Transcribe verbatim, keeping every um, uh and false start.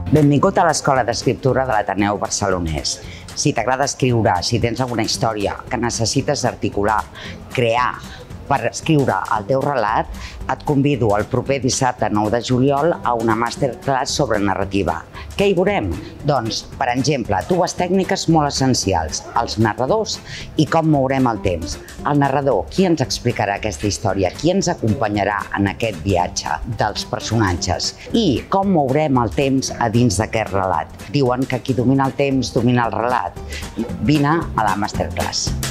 Benvingut a l'Escola d'Escriptura de l'Ateneu Barcelonès. Si t'agrada escriure, si tens alguna història que necessites articular, crear per escriure el teu relat, et convido el proper dissabte nou de juliol a una masterclass sobre narrativa. Què hi veurem? Doncs, per exemple, dues tècniques molt essencials, els narradors i com mourem el temps. El narrador, qui ens explicarà aquesta història? Qui ens acompanyarà en aquest viatge dels personatges? I com mourem el temps a dins d'aquest relat? Diuen que qui domina el temps domina el relat. Vine a la masterclass.